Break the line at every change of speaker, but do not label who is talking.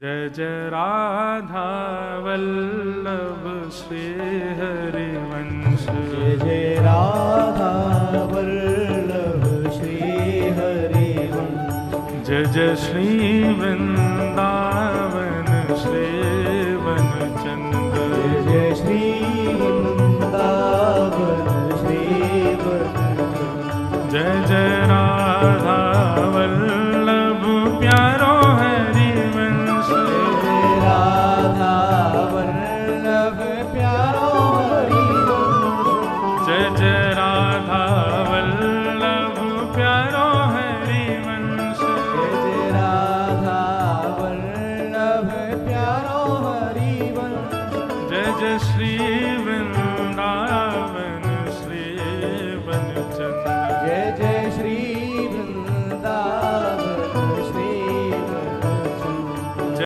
जय जय राधा वल्लभ श्री हरिवंश।
जय जय राधा वल्लभ श्री हरिवंश।
जय जय श्री वृंदावन श्री वनचंद।
जय जय श्री वृंदावन श्री वनचंद।
जय जय राधा वल्लभ प्यारो हरिवंश।
जय राधा वल्लभ प्यारो हरिवंश।
जय जय राधा वल्लभ प्यारो हरिवंश।
जय जय राधा वल्लभ प्यारो हरिवंश।
जय जय श्री